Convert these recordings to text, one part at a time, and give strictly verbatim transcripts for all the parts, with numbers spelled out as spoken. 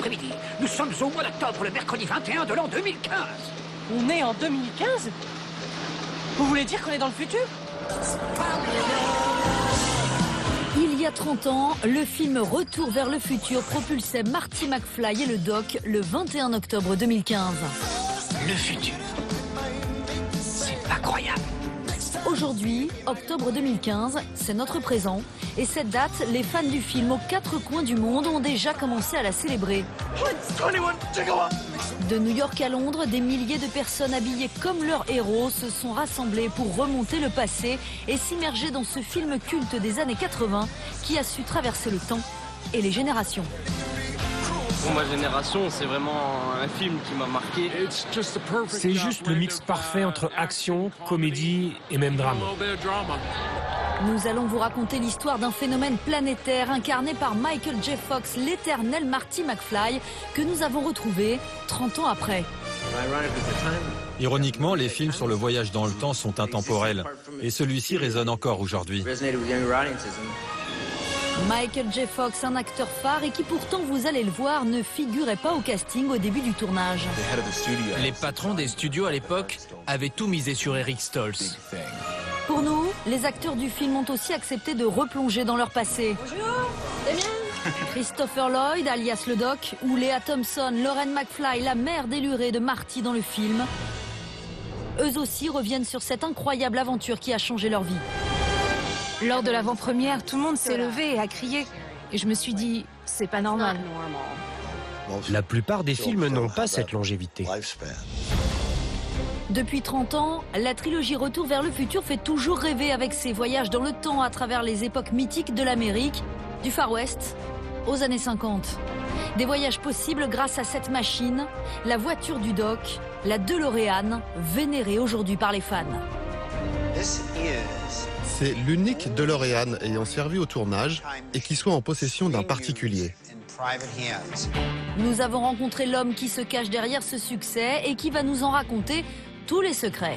après-midi. Nous sommes au mois d'octobre, le mercredi vingt et un de l'an deux mille quinze. On est en deux mille quinze? Vous voulez dire qu'on est dans le futur? Il y a trente ans, le film Retour vers le futur propulsait Marty McFly et le Doc le vingt et un octobre deux mille quinze. Le futur. C'est incroyable. Aujourd'hui, octobre deux mille quinze, c'est notre présent. Et cette date, les fans du film aux quatre coins du monde ont déjà commencé à la célébrer. De New York à Londres, des milliers de personnes habillées comme leurs héros se sont rassemblées pour remonter le passé et s'immerger dans ce film culte des années quatre-vingt qui a su traverser le temps et les générations. Pour ma génération, c'est vraiment un film qui m'a marqué. C'est juste le mix parfait entre action, comédie et même drame. Nous allons vous raconter l'histoire d'un phénomène planétaire incarné par Michael J. Fox, l'éternel Marty McFly, que nous avons retrouvé trente ans après. Ironiquement, les films sur le voyage dans le temps sont intemporels. Et celui-ci résonne encore aujourd'hui. Michael J. Fox, un acteur phare et qui pourtant, vous allez le voir, ne figurait pas au casting au début du tournage. Les patrons des studios à l'époque avaient tout misé sur Eric Stoltz. Pour nous, les acteurs du film ont aussi accepté de replonger dans leur passé. Bonjour, Damien. Christopher Lloyd, alias le Doc, ou Lea Thompson, Lauren McFly, la mère délurée de Marty dans le film. Eux aussi reviennent sur cette incroyable aventure qui a changé leur vie. Lors de l'avant-première, tout le monde s'est levé et a crié. Et je me suis dit, c'est pas normal. La plupart des films n'ont pas cette longévité. Depuis trente ans, la trilogie Retour vers le futur fait toujours rêver avec ses voyages dans le temps à travers les époques mythiques de l'Amérique, du Far West aux années cinquante. Des voyages possibles grâce à cette machine, la voiture du Doc, la DeLorean, vénérée aujourd'hui par les fans. C'est l'unique DeLorean ayant servi au tournage et qui soit en possession d'un particulier. Nous avons rencontré l'homme qui se cache derrière ce succès et qui va nous en raconter tous les secrets.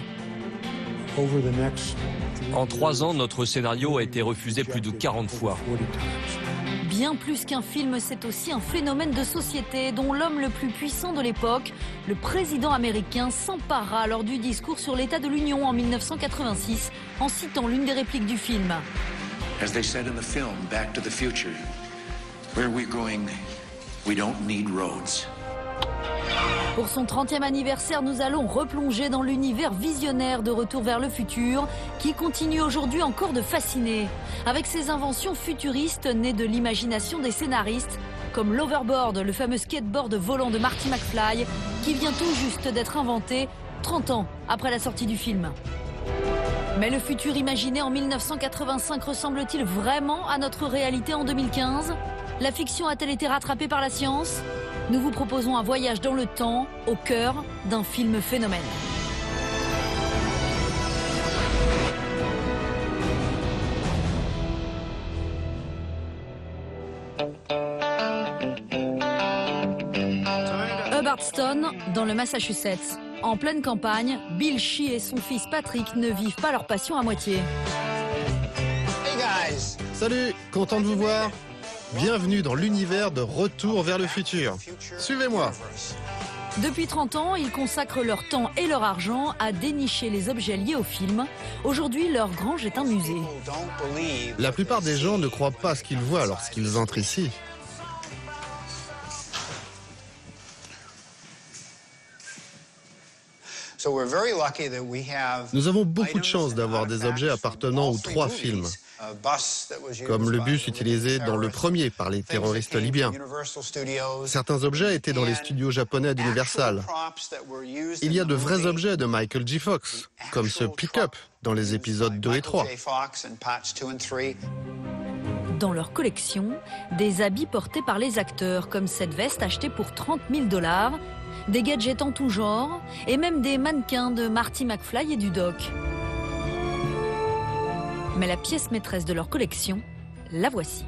En trois ans, notre scénario a été refusé plus de quarante fois. Bien plus qu'un film, c'est aussi un phénomène de société dont l'homme le plus puissant de l'époque, le président américain, s'empara lors du discours sur l'état de l'Union en mille neuf cent quatre-vingt-six en citant l'une des répliques du film. As they said in the film Back to the Future, where we're going, we don't need roads. Pour son trentième anniversaire, nous allons replonger dans l'univers visionnaire de Retour vers le futur, qui continue aujourd'hui encore de fasciner, avec ses inventions futuristes nées de l'imagination des scénaristes, comme l'overboard, le fameux skateboard volant de Marty McFly, qui vient tout juste d'être inventé trente ans après la sortie du film. Mais le futur imaginé en mille neuf cent quatre-vingt-cinq ressemble-t-il vraiment à notre réalité en deux mille quinze? La fiction a-t-elle été rattrapée par la science? Nous vous proposons un voyage dans le temps, au cœur d'un film phénomène. Hubbardston, dans le Massachusetts. En pleine campagne, Bill Shee et son fils Patrick ne vivent pas leur passion à moitié. Hey guys! Salut, content de vous voir. Bienvenue dans l'univers de Retour vers le futur. Suivez-moi. Depuis trente ans, ils consacrent leur temps et leur argent à dénicher les objets liés au film. Aujourd'hui, leur grange est un musée. La plupart des gens ne croient pas ce qu'ils voient lorsqu'ils entrent ici. Nous avons beaucoup de chance d'avoir des objets appartenant aux trois films, comme le bus utilisé dans le premier par les terroristes libyens. Certains objets étaient dans les studios japonais d'Universal. Il y a de vrais objets de Michael J. Fox, comme ce pick-up dans les épisodes deux et trois. Dans leur collection, des habits portés par les acteurs, comme cette veste achetée pour trente mille dollars, des gadgets en tout genre, et même des mannequins de Marty McFly et du Doc. Mais la pièce maîtresse de leur collection, la voici.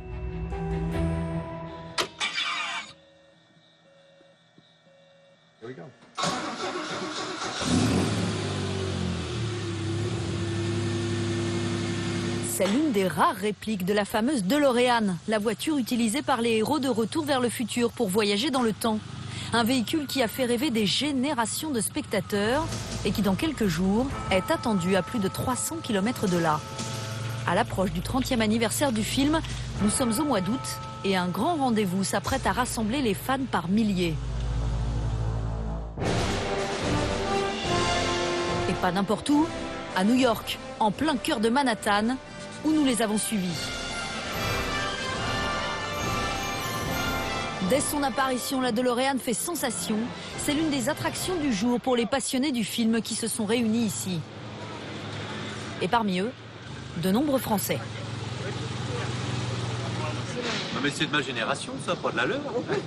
C'est l'une des rares répliques de la fameuse DeLorean, la voiture utilisée par les héros de Retour vers le futur pour voyager dans le temps. Un véhicule qui a fait rêver des générations de spectateurs et qui, dans quelques jours, est attendu à plus de trois cents kilomètres de là. À l'approche du trentième anniversaire du film, nous sommes au mois d'août et un grand rendez-vous s'apprête à rassembler les fans par milliers. Et pas n'importe où, à New York, en plein cœur de Manhattan, où nous les avons suivis. Dès son apparition, la DeLorean fait sensation. C'est l'une des attractions du jour pour les passionnés du film qui se sont réunis ici. Et parmi eux, de nombreux Français. Non mais c'est de ma génération, ça, pas de la leur.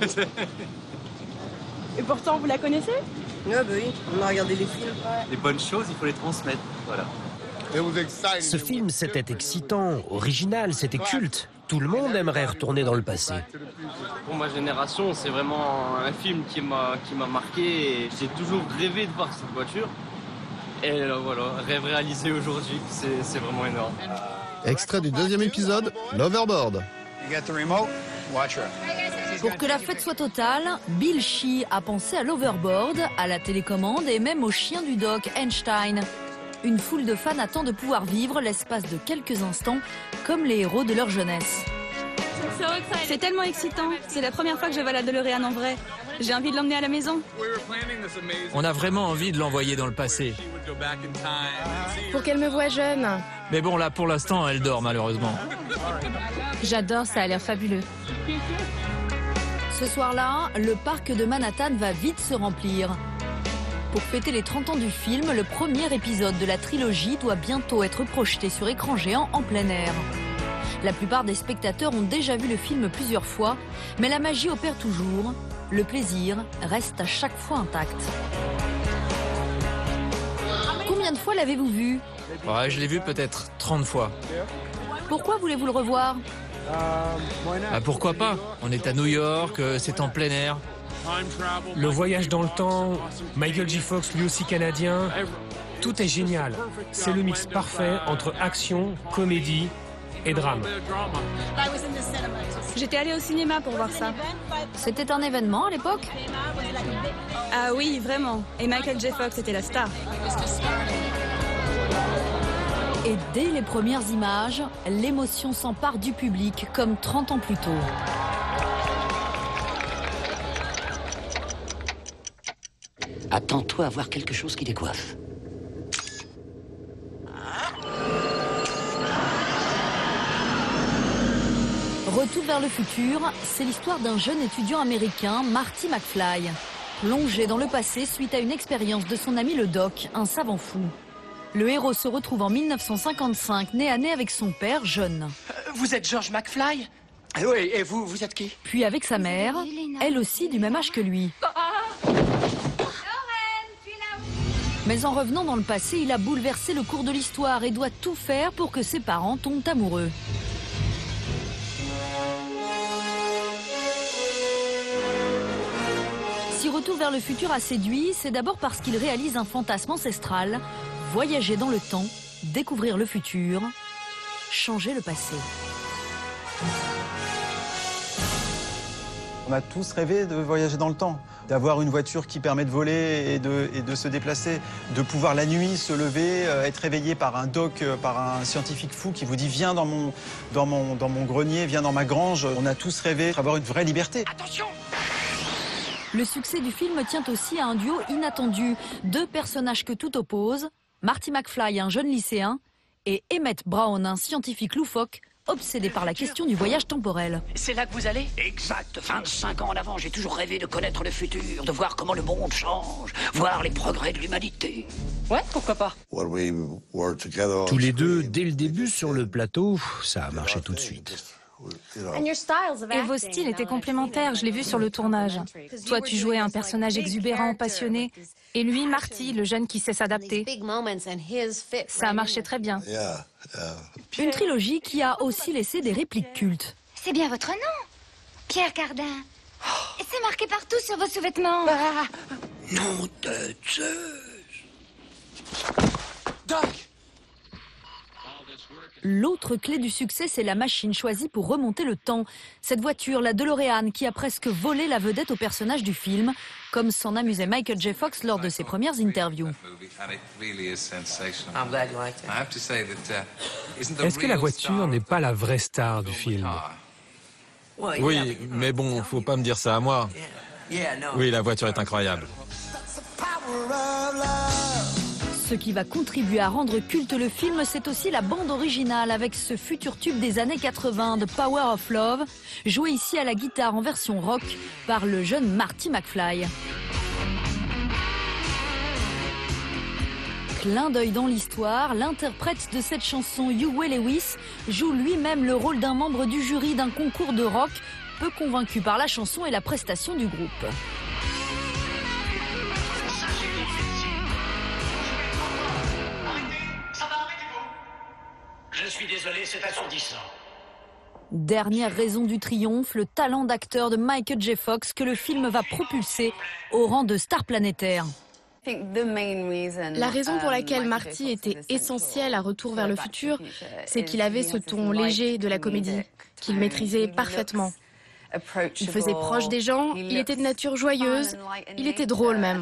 Et pourtant, vous la connaissez? Ah bah oui, on a regardé les films. Les bonnes choses, il faut les transmettre, voilà. Ce film, c'était excitant, original, c'était culte. Tout le monde aimerait retourner dans le passé. Pour ma génération, c'est vraiment un film qui m'a qui m'a marqué et j'ai toujours rêvé de voir cette voiture. Et là, voilà, rêve réalisé aujourd'hui, c'est vraiment énorme. Extrait du deuxième épisode, l'Overboard. Pour que la fête soit totale, Bill Shee a pensé à l'Overboard, à la télécommande et même au chien du doc, Einstein. Une foule de fans attend de pouvoir vivre l'espace de quelques instants comme les héros de leur jeunesse. C'est tellement excitant. C'est la première fois que je vois la DeLorean en vrai. J'ai envie de l'emmener à la maison. On a vraiment envie de l'envoyer dans le passé. Pour qu'elle me voie jeune. Mais bon, là, pour l'instant, elle dort, malheureusement. J'adore, ça a l'air fabuleux. Ce soir-là, le parc de Manhattan va vite se remplir. Pour fêter les trente ans du film, le premier épisode de la trilogie doit bientôt être projeté sur écran géant en plein air. La plupart des spectateurs ont déjà vu le film plusieurs fois, mais la magie opère toujours. Le plaisir reste à chaque fois intact. Combien de fois l'avez-vous vu? Ouais, je l'ai vu peut-être trente fois. Pourquoi voulez-vous le revoir? Ah, pourquoi pas? On est à New York, c'est en plein air. Le voyage dans le temps, Michael J. Fox, lui aussi canadien, tout est génial. C'est le mix parfait entre action, comédie et drame. J'étais allée au cinéma pour voir ça. C'était un événement à l'époque? Ah oui, vraiment. Et Michael J. Fox était la star. Et dès les premières images, l'émotion s'empare du public comme trente ans plus tôt. Attends-toi à voir quelque chose qui décoiffe. Retour vers le futur, c'est l'histoire d'un jeune étudiant américain, Marty McFly, plongé dans le passé suite à une expérience de son ami le Doc, un savant fou. Le héros se retrouve en mille neuf cent cinquante-cinq, nez à nez avec son père, jeune. Euh, vous êtes George McFly? Ah oui, et vous, vous êtes qui? Puis avec sa mère, elle aussi du même âge que lui. Mais en revenant dans le passé, il a bouleversé le cours de l'histoire et doit tout faire pour que ses parents tombent amoureux. Si Retour vers le futur a séduit, c'est d'abord parce qu'il réalise un fantasme ancestral, voyager dans le temps, découvrir le futur, changer le passé. On a tous rêvé de voyager dans le temps, d'avoir une voiture qui permet de voler et de, et de se déplacer, de pouvoir la nuit se lever, euh, être réveillé par un doc, euh, par un scientifique fou qui vous dit « viens dans mon, dans, mon, dans mon grenier, viens dans ma grange ». On a tous rêvé d'avoir une vraie liberté. Attention! Le succès du film tient aussi à un duo inattendu, deux personnages que tout oppose, Marty McFly, un jeune lycéen, et Emmett Brown, un scientifique loufoque, obsédé par la question du voyage temporel. C'est là que vous allez? Exact. vingt-cinq ans en avant, j'ai toujours rêvé de connaître le futur, de voir comment le monde change, voir les progrès de l'humanité. Ouais, pourquoi pas? Tous les deux, dès le début sur le plateau, ça a marché tout de suite. Et vos styles étaient complémentaires, je l'ai vu sur le tournage. Toi, tu jouais un personnage exubérant, passionné, et lui, Marty, le jeune qui sait s'adapter. Ça a marché très bien. Une trilogie qui a aussi laissé des répliques cultes. C'est bien votre nom, Pierre Cardin. Et c'est marqué partout sur vos sous-vêtements. Bah, nom de Zeus. Doc! L'autre clé du succès, c'est la machine choisie pour remonter le temps. Cette voiture, la DeLorean, qui a presque volé la vedette au personnage du film, comme s'en amusait Michael J. Fox lors de ses premières interviews. Est-ce que la voiture n'est pas la vraie star du film? Oui, mais bon, faut pas me dire ça à moi. Oui, la voiture est incroyable. Ce qui va contribuer à rendre culte le film, c'est aussi la bande originale avec ce futur tube des années quatre-vingt, The Power of Love, joué ici à la guitare en version rock par le jeune Marty McFly. Clin d'œil dans l'histoire, l'interprète de cette chanson, Huey Lewis, joue lui-même le rôle d'un membre du jury d'un concours de rock, peu convaincu par la chanson et la prestation du groupe. Je suis désolé, c'est assourdissant. Dernière raison du triomphe, le talent d'acteur de Michael J. Fox que le film va propulser au rang de star planétaire. La raison pour laquelle Marty était essentiel à Retour vers le futur, c'est qu'il avait ce ton léger de la comédie, qu'il maîtrisait parfaitement. Il faisait proche des gens, il était de nature joyeuse, il était drôle même.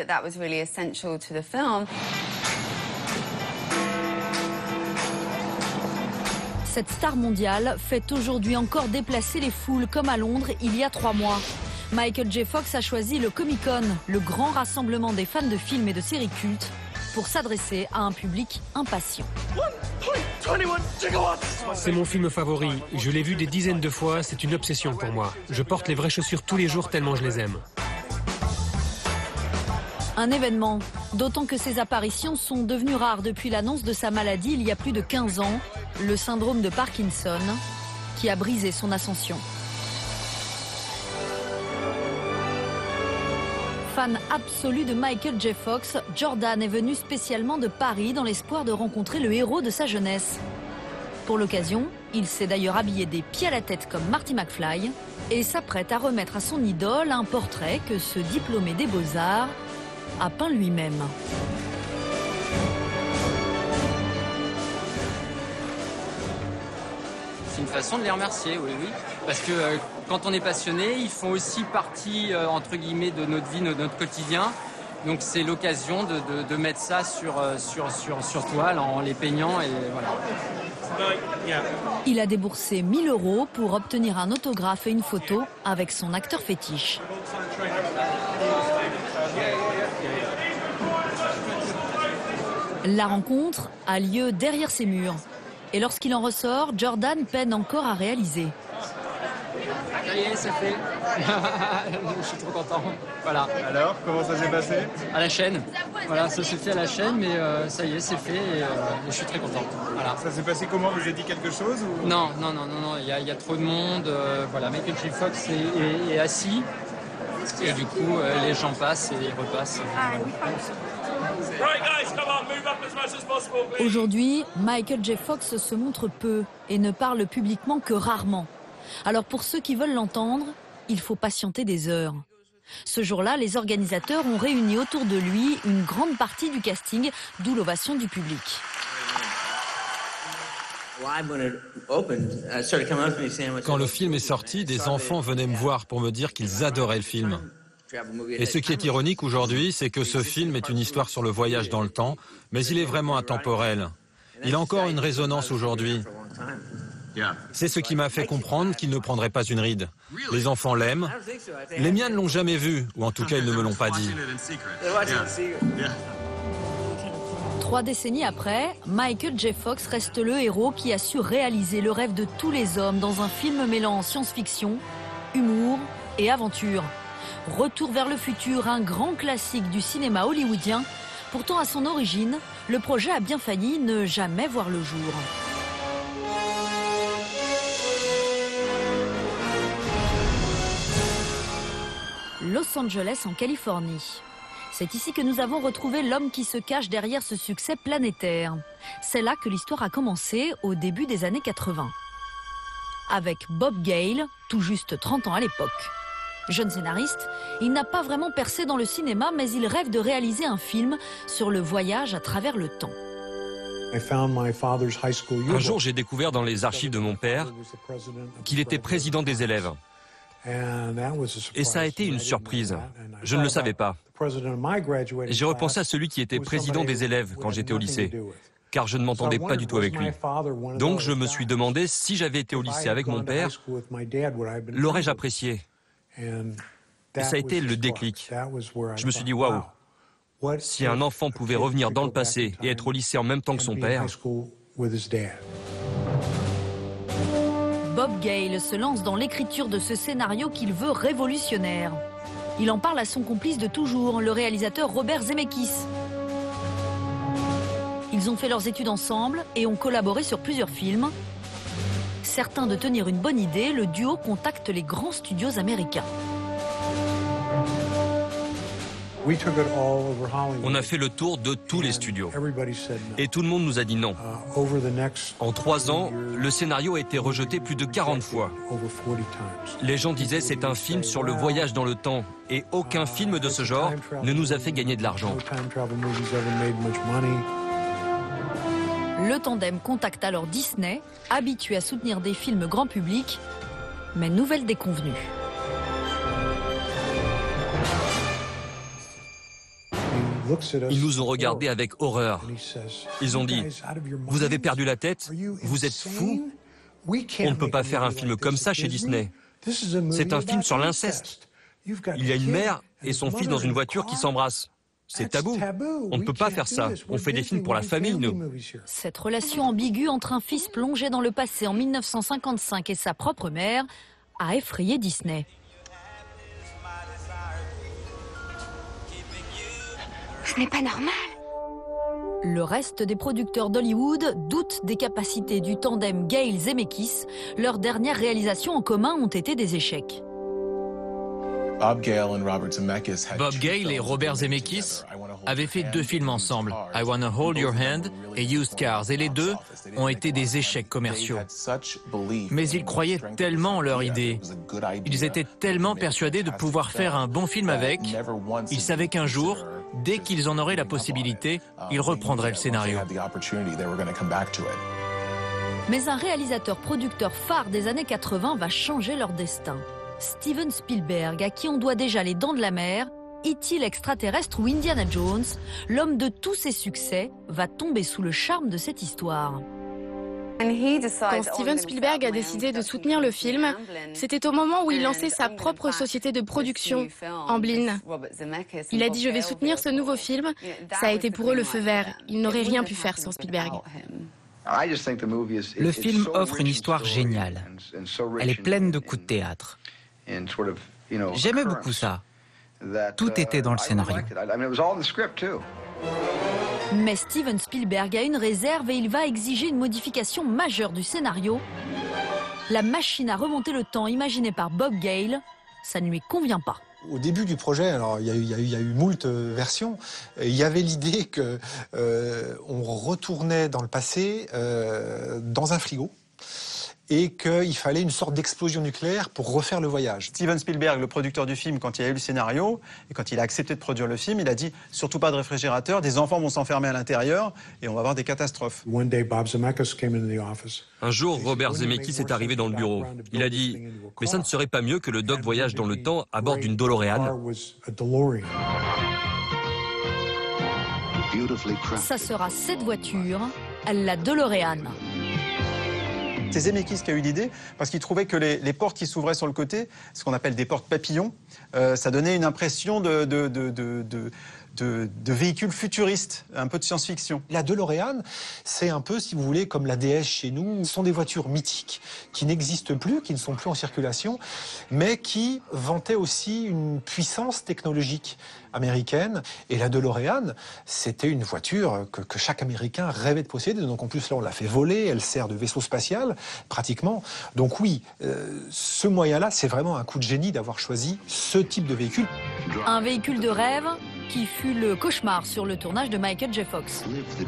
Cette star mondiale fait aujourd'hui encore déplacer les foules comme à Londres il y a trois mois. Michael J. Fox a choisi le Comic-Con, le grand rassemblement des fans de films et de séries cultes, pour s'adresser à un public impatient. C'est mon film favori. Je l'ai vu des dizaines de fois, c'est une obsession pour moi. Je porte les vraies chaussures tous les jours tellement je les aime. Un événement, d'autant que ses apparitions sont devenues rares depuis l'annonce de sa maladie il y a plus de quinze ans, le syndrome de Parkinson, qui a brisé son ascension. Fan absolu de Michael J. Fox, Jordan est venu spécialement de Paris dans l'espoir de rencontrer le héros de sa jeunesse. Pour l'occasion, il s'est d'ailleurs habillé des pieds à la tête comme Marty McFly et s'apprête à remettre à son idole un portrait que ce diplômé des Beaux-Arts a peint lui-même. C'est une façon de les remercier, oui, oui. Parce que euh, quand on est passionné, ils font aussi partie, euh, entre guillemets, de notre vie, de notre quotidien. Donc c'est l'occasion de, de, de mettre ça sur, euh, sur, sur, sur toile en les peignant et voilà. Il a déboursé mille euros pour obtenir un autographe et une photo avec son acteur fétiche. La rencontre a lieu derrière ces murs. Et lorsqu'il en ressort, Jordan peine encore à réaliser. Ça y est, c'est fait. Je suis trop content. Voilà. Alors, comment ça s'est passé? À la chaîne. Voilà, ça s'est fait à la chaîne, mais euh, ça y est, c'est fait et, euh, et je suis très content. Voilà. Ça s'est passé comment? Vous avez dit quelque chose ou... Non, non, non, non, non. Il y a, il y a trop de monde. Euh, voilà, Michael J. Fox est, est, est assis et du coup, euh, les gens passent et repassent. Aujourd'hui, Michael J. Fox se montre peu et ne parle publiquement que rarement. Alors pour ceux qui veulent l'entendre, il faut patienter des heures. Ce jour-là, les organisateurs ont réuni autour de lui une grande partie du casting, d'où l'ovation du public. Quand le film est sorti, des enfants venaient me voir pour me dire qu'ils adoraient le film. Et ce qui est ironique aujourd'hui, c'est que ce film est une histoire sur le voyage dans le temps, mais il est vraiment intemporel. Il a encore une résonance aujourd'hui. C'est ce qui m'a fait comprendre qu'il ne prendrait pas une ride. Les enfants l'aiment. Les miens ne l'ont jamais vu, ou en tout cas ils ne me l'ont pas dit. Trois décennies après, Michael J. Fox reste le héros qui a su réaliser le rêve de tous les hommes dans un film mêlant science-fiction, humour et aventure. Retour vers le futur, un grand classique du cinéma hollywoodien. Pourtant, à son origine, le projet a bien failli ne jamais voir le jour. Los Angeles, en Californie. C'est ici que nous avons retrouvé l'homme qui se cache derrière ce succès planétaire. C'est là que l'histoire a commencé, au début des années quatre-vingt. Avec Bob Gale, tout juste trente ans à l'époque. Jeune scénariste, il n'a pas vraiment percé dans le cinéma, mais il rêve de réaliser un film sur le voyage à travers le temps. Un jour, j'ai découvert dans les archives de mon père qu'il était président des élèves. Et ça a été une surprise. Je ne le savais pas. J'ai repensé à celui qui était président des élèves quand j'étais au lycée, car je ne m'entendais pas du tout avec lui. Donc je me suis demandé si j'avais été au lycée avec mon père, l'aurais-je apprécié? Et ça a été le déclic. Je me suis dit, waouh, si un enfant pouvait revenir dans le passé et être au lycée en même temps que son père... Bob Gale se lance dans l'écriture de ce scénario qu'il veut révolutionnaire. Il en parle à son complice de toujours, le réalisateur Robert Zemeckis. Ils ont fait leurs études ensemble et ont collaboré sur plusieurs films. Certain de tenir une bonne idée, le duo contacte les grands studios américains. On a fait le tour de tous les studios. Et tout le monde nous a dit non. En trois ans, le scénario a été rejeté plus de quarante fois. Les gens disaient c'est un film sur le voyage dans le temps. Et aucun film de ce genre ne nous a fait gagner de l'argent. Le tandem contacte alors Disney, habitué à soutenir des films grand public, mais nouvelle déconvenue. Ils nous ont regardés avec horreur. Ils ont dit, vous avez perdu la tête? Vous êtes fous? On ne peut pas faire un film comme ça chez Disney. C'est un film sur l'inceste. Il y a une mère et son fils dans une voiture qui s'embrassent. C'est tabou. On ne peut pas faire ça. On fait des films pour la famille, nous. Cette relation ambiguë entre un fils plongé dans le passé en mille neuf cent cinquante-cinq et sa propre mère a effrayé Disney. Ce n'est pas normal. Le reste des producteurs d'Hollywood doutent des capacités du tandem Gale-Zemeckis. Leurs dernières réalisations en commun ont été des échecs. Bob Gale et Robert Zemeckis avaient fait deux films ensemble, I Wanna Hold Your Hand et Used Cars, et les deux ont été des échecs commerciaux. Mais ils croyaient tellement en leur idée, ils étaient tellement persuadés de pouvoir faire un bon film avec, ils savaient qu'un jour, dès qu'ils en auraient la possibilité, ils reprendraient le scénario. Mais un réalisateur-producteur phare des années quatre-vingt va changer leur destin. Steven Spielberg, à qui on doit déjà Les Dents de la Mer, E T l'extraterrestre ou Indiana Jones, l'homme de tous ses succès, va tomber sous le charme de cette histoire. Quand Steven Spielberg a décidé de soutenir le film, c'était au moment où il lançait sa propre société de production, Amblin. Il a dit « Je vais soutenir ce nouveau film ». Ça a été pour eux le feu vert. Ils n'auraient rien pu faire sans Spielberg. Le film offre une histoire géniale. Elle est pleine de coups de théâtre. J'aimais beaucoup ça. Tout était dans le scénario. Mais Steven Spielberg a une réserve et il va exiger une modification majeure du scénario. La machine à remonter le temps imaginée par Bob Gale, ça ne lui convient pas. Au début du projet, alors il y a eu, il y a eu, il y a eu moult versions. Il y avait l'idée que euh, on retournait dans le passé euh, dans un frigo et qu'il fallait une sorte d'explosion nucléaire pour refaire le voyage. Steven Spielberg, le producteur du film, quand il a eu le scénario et quand il a accepté de produire le film, il a dit surtout pas de réfrigérateur, des enfants vont s'enfermer à l'intérieur et on va avoir des catastrophes. Un jour, Robert Zemeckis est arrivé dans le bureau. Il a dit « Mais ça ne serait pas mieux que le doc voyage dans le temps à bord d'une DeLorean ?» Ça sera cette voiture, la DeLorean. C'est Zemeckis qui a eu l'idée parce qu'il trouvait que les, les portes qui s'ouvraient sur le côté, ce qu'on appelle des portes papillons, euh, ça donnait une impression de, de, de, de, de, de, de véhicules futuristes, un peu de science-fiction. La DeLorean, c'est un peu, si vous voulez, comme la D S chez nous. Ce sont des voitures mythiques qui n'existent plus, qui ne sont plus en circulation, mais qui vantaient aussi une puissance technologique américaine. Et la DeLorean, c'était une voiture que, que chaque Américain rêvait de posséder. Donc en plus, là, on l'a fait voler, elle sert de vaisseau spatial, pratiquement. Donc oui, euh, ce moyen-là, c'est vraiment un coup de génie d'avoir choisi ce type de véhicule. Un véhicule de rêve qui fut le cauchemar sur le tournage de Michael J. Fox.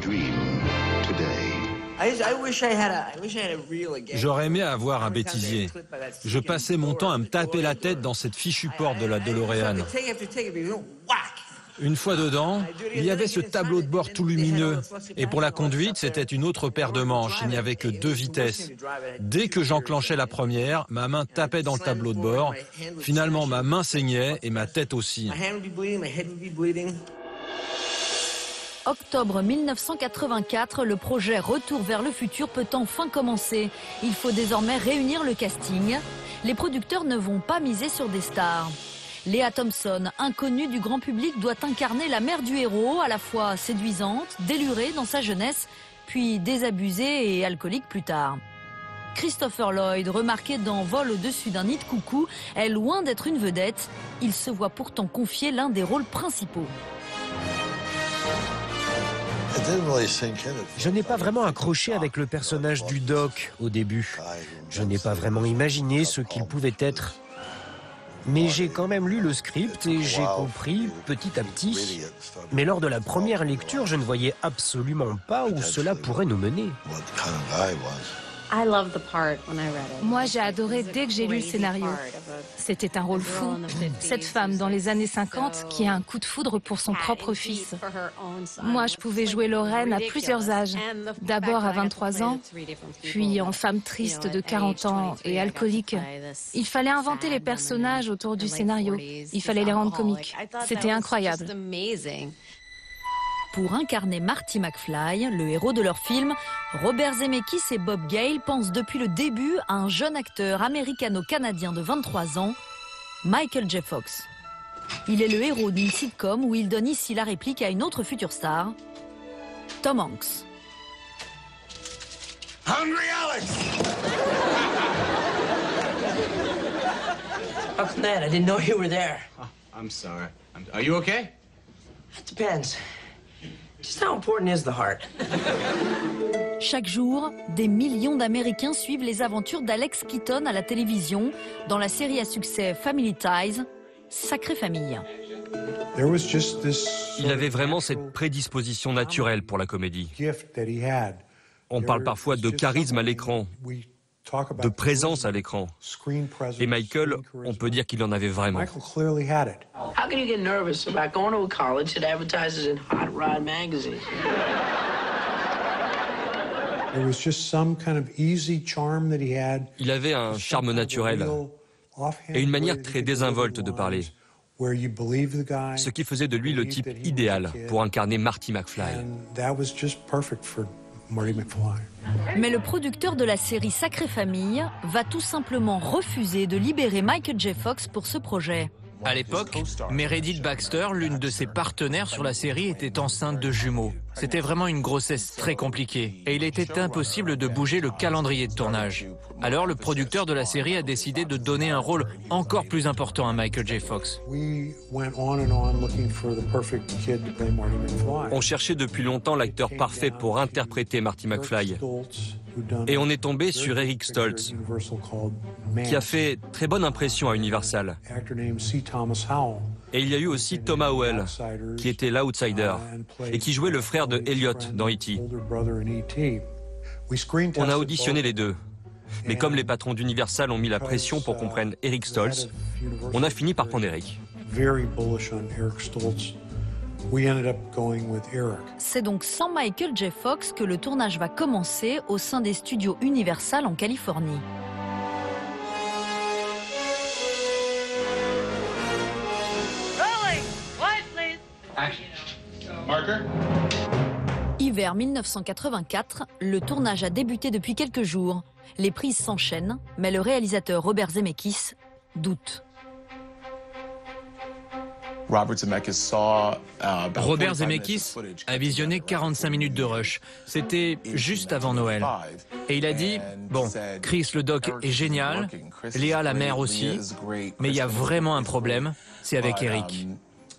J'aurais aimé avoir un bêtisier. Je passais mon temps à me taper la tête dans cette fichue porte de la DeLorean. Une fois dedans, il y avait ce tableau de bord tout lumineux. Et pour la conduite, c'était une autre paire de manches. Il n'y avait que deux vitesses. Dès que j'enclenchais la première, ma main tapait dans le tableau de bord. Finalement, ma main saignait et ma tête aussi. Octobre mille neuf cent quatre-vingt-quatre, le projet Retour vers le futur peut enfin commencer. Il faut désormais réunir le casting. Les producteurs ne vont pas miser sur des stars. Lea Thompson, inconnue du grand public, doit incarner la mère du héros, à la fois séduisante, délurée dans sa jeunesse, puis désabusée et alcoolique plus tard. Christopher Lloyd, remarqué dans Vol au-dessus d'un nid de coucou, est loin d'être une vedette. Il se voit pourtant confier l'un des rôles principaux. Je n'ai pas vraiment accroché avec le personnage du Doc au début. Je n'ai pas vraiment imaginé ce qu'il pouvait être. Mais j'ai quand même lu le script et j'ai compris petit à petit. Mais lors de la première lecture, je ne voyais absolument pas où cela pourrait nous mener. Moi, j'ai adoré dès que j'ai lu le scénario. C'était un rôle fou. Cette femme dans les années cinquante qui a un coup de foudre pour son propre fils. Moi, je pouvais jouer Lorraine à plusieurs âges. D'abord à vingt-trois ans, puis en femme triste de quarante ans et alcoolique. Il fallait inventer les personnages autour du scénario. Il fallait les rendre comiques. C'était incroyable. Pour incarner Marty McFly, le héros de leur film, Robert Zemeckis et Bob Gale pensent depuis le début à un jeune acteur américano-canadien de vingt-trois ans, Michael J. Fox. Il est le héros d'une sitcom où il donne ici la réplique à une autre future star, Tom Hanks. Hungry Alex! How come that? I didn't know you were there. Oh, I'm sorry. I'm, are you okay? It depends. Just how important is the heart? Chaque jour, des millions d'Américains suivent les aventures d'Alex Keaton à la télévision dans la série à succès Family Ties, Sacrée Famille. Il avait vraiment cette prédisposition naturelle pour la comédie. On parle parfois de charisme à l'écran, de présence à l'écran. Et Michael, on peut dire qu'il en avait vraiment. How can you get nervous about going to a college that advertises in Hot Rod magazine? Il avait un charme naturel et une manière très désinvolte de parler, ce qui faisait de lui le type idéal pour incarner Marty McFly. Mais le producteur de la série Sacrée Famille va tout simplement refuser de libérer Michael J. Fox pour ce projet. À l'époque, Meredith Baxter, l'une de ses partenaires sur la série, était enceinte de jumeaux. C'était vraiment une grossesse très compliquée et il était impossible de bouger le calendrier de tournage. Alors le producteur de la série a décidé de donner un rôle encore plus important à Michael J. Fox. On cherchait depuis longtemps l'acteur parfait pour interpréter Marty McFly. Et on est tombé sur Eric Stoltz, qui a fait très bonne impression à Universal. Et il y a eu aussi Thomas Howell, qui était l'outsider, et qui jouait le frère de Elliot dans E T On a auditionné les deux. Mais comme les patrons d'Universal ont mis la pression pour qu'on prenne Eric Stoltz, on a fini par prendre Eric. C'est donc sans Michael J. Fox que le tournage va commencer au sein des studios Universal en Californie. Hiver mille neuf cent quatre-vingt-quatre, le tournage a débuté depuis quelques jours. Les prises s'enchaînent, mais le réalisateur Robert Zemeckis doute. Robert Zemeckis a visionné quarante-cinq minutes de rush. C'était juste avant Noël. Et il a dit, bon, Chris le doc est génial, Léa la mère aussi, mais il y a vraiment un problème, c'est avec Eric.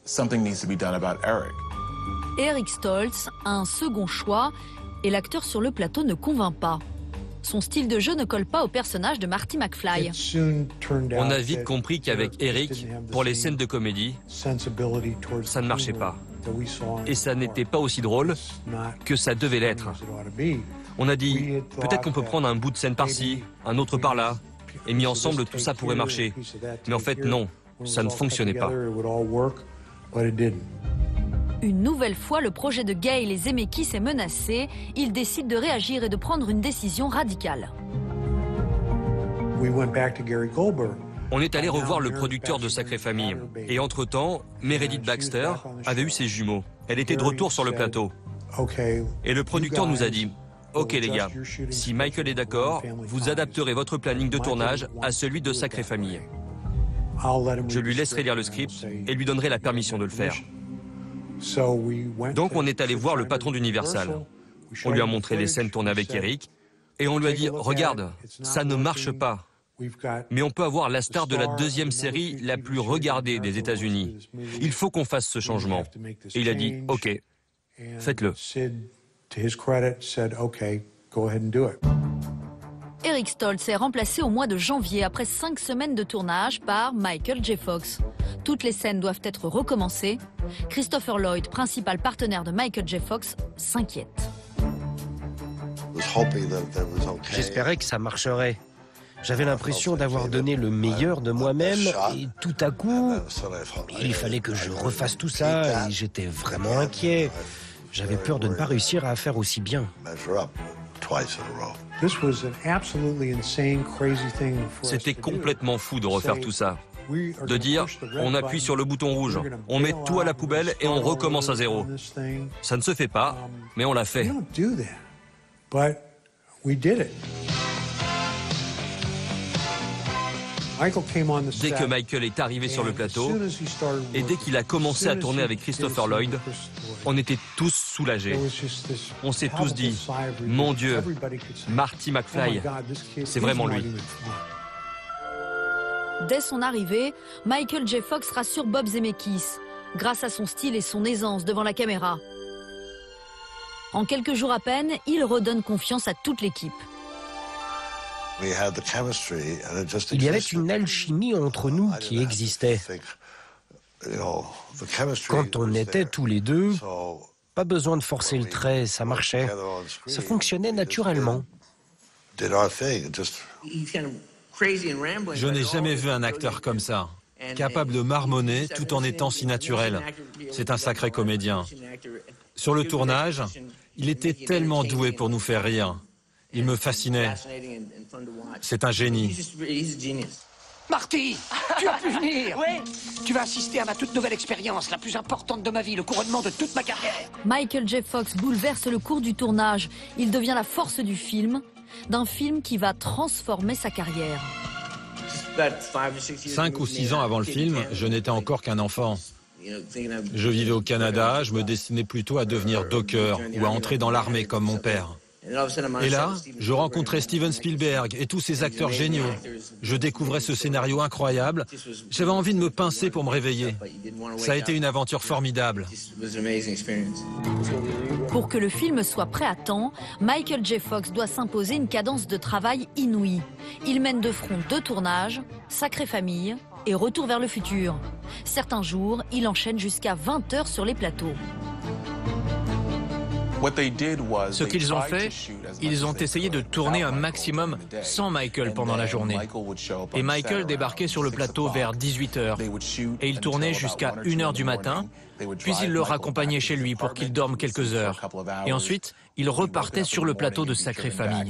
Eric Stoltz a un second choix et l'acteur sur le plateau ne convainc pas. Son style de jeu ne colle pas au personnage de Marty McFly. On a vite compris qu'avec Eric, pour les scènes de comédie, ça ne marchait pas. Et ça n'était pas aussi drôle que ça devait l'être. On a dit, peut-être qu'on peut prendre un bout de scène par-ci, un autre par-là, et mis ensemble, tout ça pourrait marcher. Mais en fait, non, ça ne fonctionnait pas. Une nouvelle fois, le projet de Gale et Zemeckis est menacé. Ils décident de réagir et de prendre une décision radicale. On est allé revoir le producteur de Sacrée Famille. Et entre-temps, Meredith Baxter avait eu ses jumeaux. Elle était de retour sur le plateau. Et le producteur nous a dit, « Ok les gars, si Michael est d'accord, vous adapterez votre planning de tournage à celui de Sacrée Famille. Je lui laisserai lire le script et lui donnerai la permission de le faire. » Donc on est allé voir le patron d'Universal. On lui a montré les scènes tournées avec Eric et on lui a dit « Regarde, ça ne marche pas. Mais on peut avoir la star de la deuxième série la plus regardée des États-Unis. Il faut qu'on fasse ce changement. » Et il a dit « Ok, faites-le. » Eric Stoltz est remplacé au mois de janvier après cinq semaines de tournage par Michael J. Fox. Toutes les scènes doivent être recommencées. Christopher Lloyd, principal partenaire de Michael J. Fox, s'inquiète. J'espérais que ça marcherait. J'avais l'impression d'avoir donné le meilleur de moi-même et tout à coup, il fallait que je refasse tout ça et j'étais vraiment inquiet. J'avais peur de ne pas réussir à faire aussi bien. C'était complètement fou de refaire tout ça. De dire, on appuie sur le bouton rouge, on met tout à la poubelle et on recommence à zéro. Ça ne se fait pas, mais on l'a fait. Dès que Michael est arrivé sur le plateau, et dès qu'il a commencé à tourner avec Christopher Lloyd, on était tous soulagés. On s'est tous dit, mon Dieu, Marty McFly, c'est vraiment lui. Dès son arrivée, Michael J. Fox rassure Bob Zemeckis, grâce à son style et son aisance devant la caméra. En quelques jours à peine, il redonne confiance à toute l'équipe. Il y avait une alchimie entre nous qui existait. Quand on était tous les deux, pas besoin de forcer le trait, ça marchait. Ça fonctionnait naturellement. Je n'ai jamais vu un acteur comme ça, capable de marmonner tout en étant si naturel. C'est un sacré comédien. Sur le tournage, il était tellement doué pour nous faire rire. Il me fascinait. C'est un génie. Marty, tu as pu venir. Oui. Tu vas assister à ma toute nouvelle expérience, la plus importante de ma vie, le couronnement de toute ma carrière. Michael J. Fox bouleverse le cours du tournage. Il devient la force du film, d'un film qui va transformer sa carrière. Cinq ou six ans avant le film, je n'étais encore qu'un enfant. Je vivais au Canada, je me destinais plutôt à devenir docker ou à entrer dans l'armée comme mon père. Et là, je rencontrais Steven Spielberg et tous ces acteurs géniaux. Je découvrais ce scénario incroyable. J'avais envie de me pincer pour me réveiller. Ça a été une aventure formidable. Pour que le film soit prêt à temps, Michael J. Fox doit s'imposer une cadence de travail inouïe. Il mène de front deux tournages, Sacrée Famille et Retour vers le futur. Certains jours, il enchaîne jusqu'à vingt heures sur les plateaux. Ce qu'ils ont fait, ils ont essayé de tourner un maximum sans Michael pendant la journée. Et Michael débarquait sur le plateau vers dix-huit heures. Et il tournait jusqu'à une heure du matin, puis il le raccompagnait chez lui pour qu'il dorme quelques heures. Et ensuite, il repartait sur le plateau de Sacrée Famille.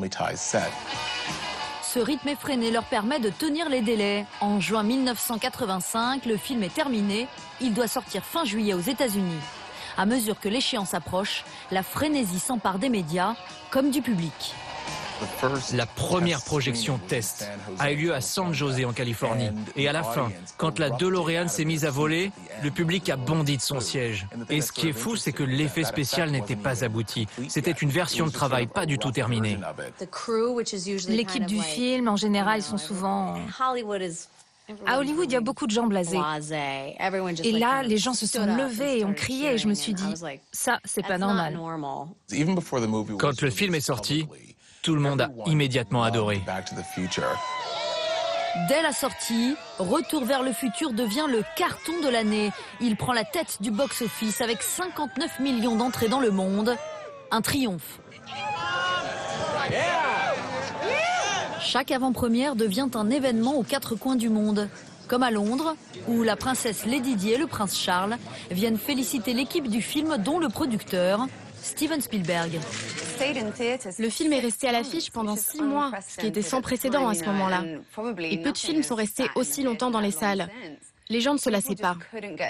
Ce rythme effréné leur permet de tenir les délais. En juin mille neuf cent quatre-vingt-cinq, le film est terminé. Il doit sortir fin juillet aux États-Unis. À mesure que l'échéance approche, la frénésie s'empare des médias comme du public. La première projection test a eu lieu à San José en Californie. Et à la fin, quand la DeLorean s'est mise à voler, le public a bondi de son siège. Et ce qui est fou, c'est que l'effet spécial n'était pas abouti. C'était une version de travail pas du tout terminée. L'équipe du film, en général, ils sont souvent... À Hollywood, il y a beaucoup de gens blasés. Et là, les gens se sont levés et ont crié et je me suis dit, ça, c'est pas normal. Quand le film est sorti, tout le monde a immédiatement adoré. Dès la sortie, Retour vers le futur devient le carton de l'année. Il prend la tête du box-office avec cinquante-neuf millions d'entrées dans le monde. Un triomphe. Chaque avant-première devient un événement aux quatre coins du monde. Comme à Londres, où la princesse Lady Di et le prince Charles viennent féliciter l'équipe du film, dont le producteur, Steven Spielberg. Le film est resté à l'affiche pendant six mois, ce qui était sans précédent à ce moment-là. Et peu de films sont restés aussi longtemps dans les salles. Les gens ne se lassaient pas.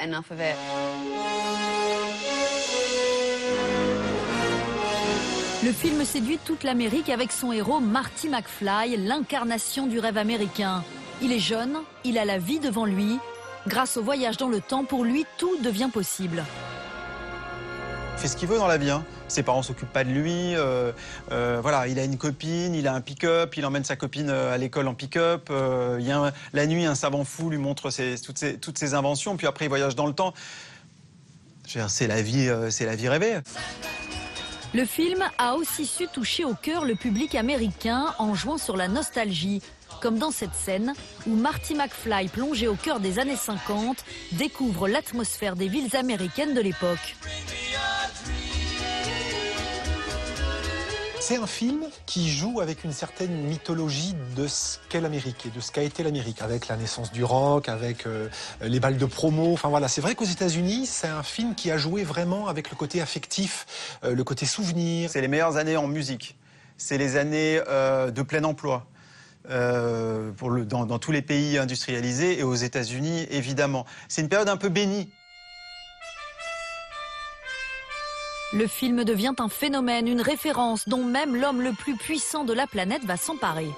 Le film séduit toute l'Amérique avec son héros Marty McFly, l'incarnation du rêve américain. Il est jeune, il a la vie devant lui. Grâce au voyage dans le temps, pour lui, tout devient possible. Il fait ce qu'il veut dans la vie. Hein. Ses parents s'occupent pas de lui. Euh, euh, voilà, il a une copine, il a un pick-up, il emmène sa copine à l'école en pick-up. Euh, il y a un, la nuit, un savant fou lui montre ses, toutes, ses, toutes ses inventions. Puis après, il voyage dans le temps. C'est la vie, euh, c'est la vie rêvée. Le film a aussi su toucher au cœur le public américain en jouant sur la nostalgie. Comme dans cette scène où Marty McFly, plongé au cœur des années cinquante, découvre l'atmosphère des villes américaines de l'époque. C'est un film qui joue avec une certaine mythologie de ce qu'est l'Amérique et de ce qu'a été l'Amérique, avec la naissance du rock, avec euh, les balles de promo. Enfin voilà, c'est vrai qu'aux États-Unis, c'est un film qui a joué vraiment avec le côté affectif, euh, le côté souvenir. C'est les meilleures années en musique. C'est les années euh, de plein emploi. Euh, pour le, dans, dans tous les pays industrialisés et aux États-Unis, évidemment. C'est une période un peu bénie. Le film devient un phénomène, une référence dont même l'homme le plus puissant de la planète va s'emparer.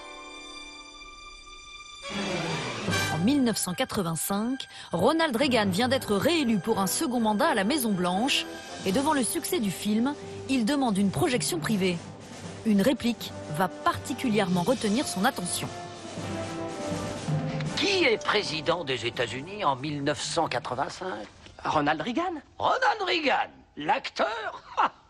En mille neuf cent quatre-vingt-cinq, Ronald Reagan vient d'être réélu pour un second mandat à la Maison-Blanche et devant le succès du film, il demande une projection privée. Une réplique va particulièrement retenir son attention. Qui est président des États-Unis en mille neuf cent quatre-vingt-cinq? Ronald Reagan. Ronald Reagan, l'acteur.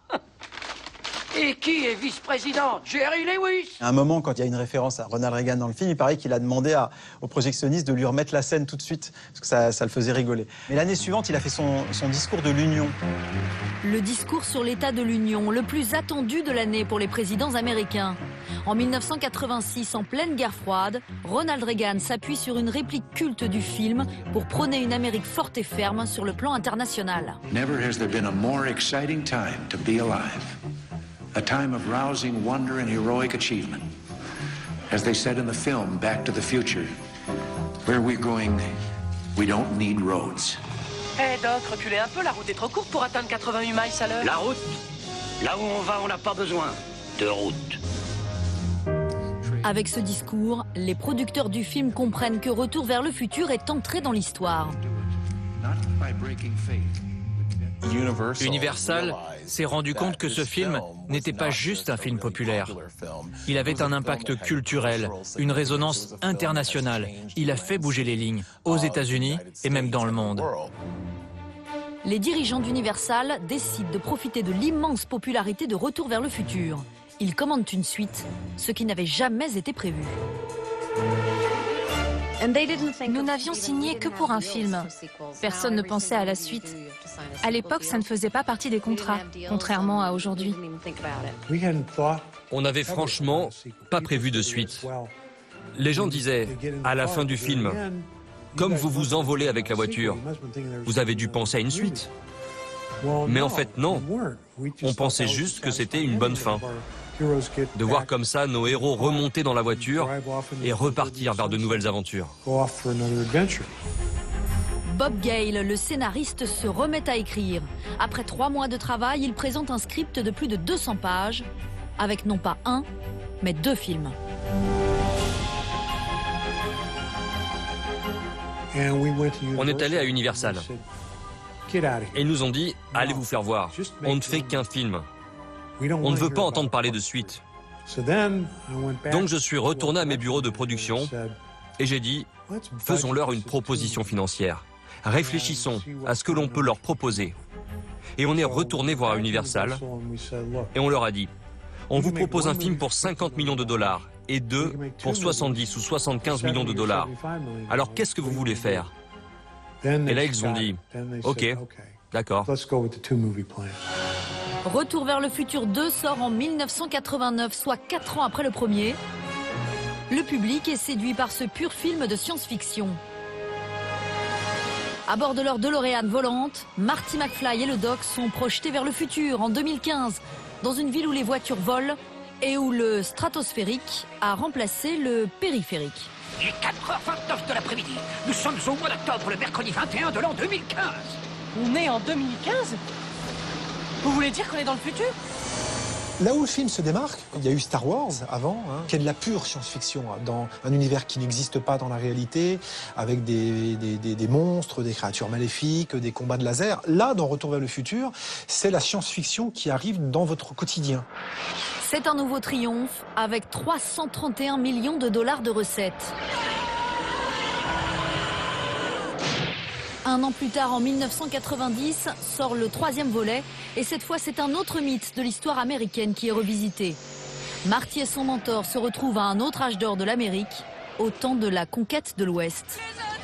Et qui est vice-président? Jerry Lewis. À un moment, quand il y a une référence à Ronald Reagan dans le film, il paraît qu'il a demandé à, au projectionniste de lui remettre la scène tout de suite, parce que ça, ça le faisait rigoler. Mais l'année suivante, il a fait son, son discours de l'Union. Le discours sur l'état de l'Union, le plus attendu de l'année pour les présidents américains. En mille neuf cent quatre-vingt-six, en pleine guerre froide, Ronald Reagan s'appuie sur une réplique culte du film pour prôner une Amérique forte et ferme sur le plan international. Never has there been a more exciting time to be alive. A time of rousing wonder and heroic achievement. As they said in the film Back to the Future, where we're going, we don't need roads. Hé hey Doc, reculez un peu, la route est trop courte pour atteindre quatre-vingt-huit miles à l'heure. La route? Là où on va, on n'a pas besoin de route. Avec ce discours, les producteurs du film comprennent que Retour vers le futur est entré dans l'histoire. Universal s'est rendu compte que ce film n'était pas juste un film populaire. Il avait un impact culturel, une résonance internationale. Il a fait bouger les lignes, aux États-Unis et même dans le monde. Les dirigeants d'Universal décident de profiter de l'immense popularité de Retour vers le futur. Ils commandent une suite, ce qui n'avait jamais été prévu. Nous n'avions signé que pour un film. Personne ne pensait à la suite. À l'époque, ça ne faisait pas partie des contrats, contrairement à aujourd'hui. On n'avait franchement pas prévu de suite. Les gens disaient, à la fin du film, comme vous vous envolez avec la voiture, vous avez dû penser à une suite. Mais en fait, non. On pensait juste que c'était une bonne fin. De voir comme ça nos héros remonter dans la voiture et repartir vers de nouvelles aventures. Bob Gale, le scénariste, se remet à écrire. Après trois mois de travail, il présente un script de plus de deux cents pages, avec non pas un, mais deux films. On est allé à Universal. Et ils nous ont dit, allez vous faire voir, on ne fait qu'un film. On ne veut pas entendre parler de suite. Donc je suis retourné à mes bureaux de production et j'ai dit, faisons-leur une proposition financière. Réfléchissons à ce que l'on peut leur proposer. Et on est retourné voir Universal et on leur a dit, on vous propose un film pour cinquante millions de dollars et deux pour soixante-dix ou soixante-quinze millions de dollars. Alors qu'est-ce que vous voulez faire? Et là ils ont dit, ok, d'accord. Retour vers le futur deux sort en mille neuf cent quatre-vingt-neuf, soit quatre ans après le premier. Le public est séduit par ce pur film de science-fiction. À bord de leur DeLorean volante, Marty McFly et le Doc sont projetés vers le futur en deux mille quinze, dans une ville où les voitures volent et où le stratosphérique a remplacé le périphérique. Il est quatre heures vingt-neuf de l'après-midi. Nous sommes au mois d'octobre, le mercredi vingt et un de l'an deux mille quinze. On est en deux mille quinze? Vous voulez dire qu'on est dans le futur? Là où le film se démarque, il y a eu Star Wars avant, hein, qui est de la pure science-fiction, dans un univers qui n'existe pas dans la réalité, avec des, des, des, des monstres, des créatures maléfiques, des combats de laser. Là, dans Retour vers le futur, c'est la science-fiction qui arrive dans votre quotidien. C'est un nouveau triomphe avec trois cent trente et un millions de dollars de recettes. Un an plus tard, en mille neuf cent quatre-vingt-dix, sort le troisième volet, et cette fois c'est un autre mythe de l'histoire américaine qui est revisité. Marty et son mentor se retrouvent à un autre âge d'or de l'Amérique, au temps de la conquête de l'Ouest.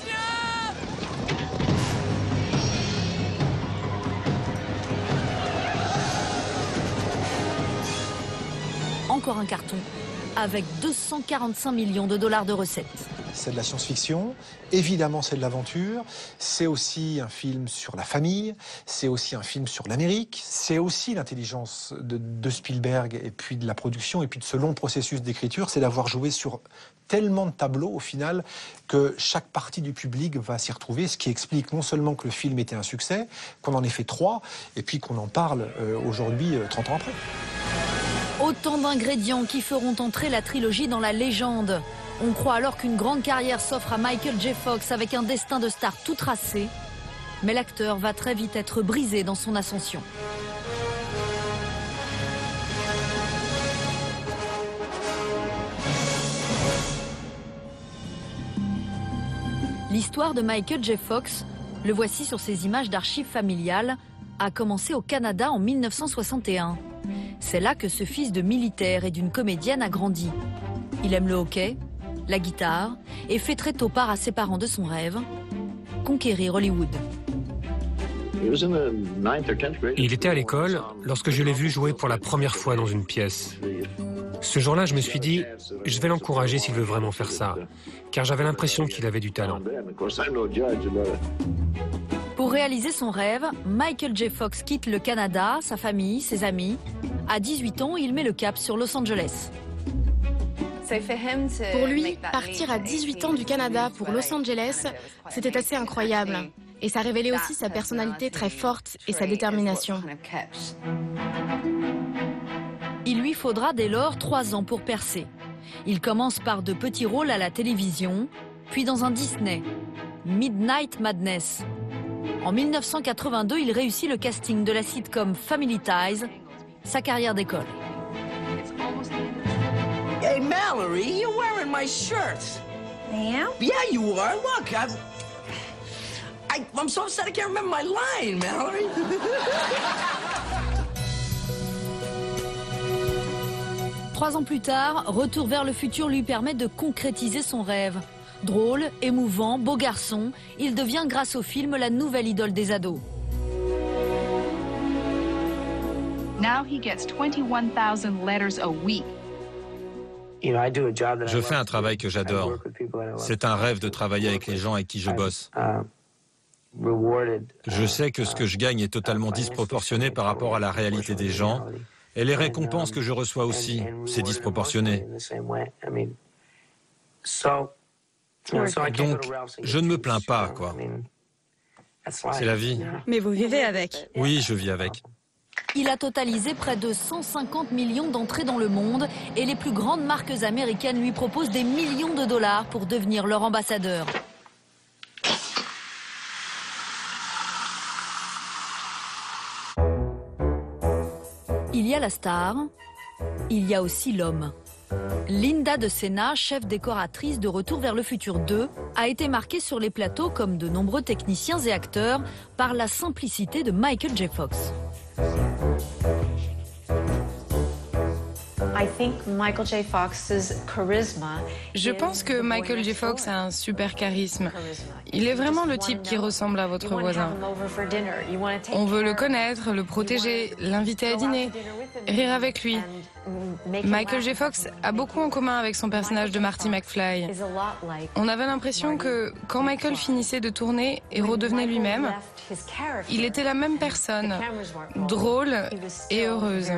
Encore un carton, avec deux cent quarante-cinq millions de dollars de recettes. C'est de la science-fiction, évidemment c'est de l'aventure, c'est aussi un film sur la famille, c'est aussi un film sur l'Amérique, c'est aussi l'intelligence de, de Spielberg et puis de la production et puis de ce long processus d'écriture, c'est d'avoir joué sur tellement de tableaux au final que chaque partie du public va s'y retrouver, ce qui explique non seulement que le film était un succès, qu'on en ait fait trois et puis qu'on en parle euh, aujourd'hui, euh, trente ans après. Autant d'ingrédients qui feront entrer la trilogie dans la légende. On croit alors qu'une grande carrière s'offre à Michael J. Fox avec un destin de star tout tracé. Mais l'acteur va très vite être brisé dans son ascension. L'histoire de Michael J. Fox, le voici sur ces images d'archives familiales, a commencé au Canada en mille neuf cent soixante et un. C'est là que ce fils de militaire et d'une comédienne a grandi. Il aime le hockey, la guitare et fait très tôt part à ses parents de son rêve, conquérir Hollywood. Il était à l'école lorsque je l'ai vu jouer pour la première fois dans une pièce. Ce jour-là, je me suis dit, je vais l'encourager s'il veut vraiment faire ça, car j'avais l'impression qu'il avait du talent. Pour réaliser son rêve, Michael J. Fox quitte le Canada, sa famille, ses amis. À dix-huit ans, il met le cap sur Los Angeles. Pour lui, partir à dix-huit ans du Canada pour Los Angeles, c'était assez incroyable. Et ça révélait aussi sa personnalité très forte et sa détermination. Il lui faudra dès lors trois ans pour percer. Il commence par de petits rôles à la télévision, puis dans un Disney, Midnight Madness. En mille neuf cent quatre-vingt-deux, il réussit le casting de la sitcom Family Ties, sa carrière d'école. Hey Mallory, you're wearing my shirt. I am? Yeah, you are. Look, I'm. I, I'm so upset I can't remember my line, Mallory. Trois ans plus tard, Retour vers le futur lui permet de concrétiser son rêve. Drôle, émouvant, beau garçon, il devient grâce au film la nouvelle idole des ados. Now he gets twenty-one thousand letters a week. Je fais un travail que j'adore. C'est un rêve de travailler avec les gens avec qui je bosse. Je sais que ce que je gagne est totalement disproportionné par rapport à la réalité des gens. Et les récompenses que je reçois aussi, c'est disproportionné. Donc, je ne me plains pas, quoi. C'est la vie. Mais vous vivez avec. Oui, je vis avec. Il a totalisé près de cent cinquante millions d'entrées dans le monde et les plus grandes marques américaines lui proposent des millions de dollars pour devenir leur ambassadeur. Il y a la star, il y a aussi l'homme. Linda de Sena, chef décoratrice de Retour vers le futur deux, a été marquée sur les plateaux, comme de nombreux techniciens et acteurs, par la simplicité de Michael J. Fox. Je pense que Michael J. Fox a un super charisme. Il est vraiment le type qui ressemble à votre voisin. On veut le connaître, le protéger, l'inviter à dîner, rire avec lui. Michael J. Fox a beaucoup en commun avec son personnage de Marty McFly. On avait l'impression que quand Michael finissait de tourner et redevenait lui-même, il était la même personne, drôle et heureuse.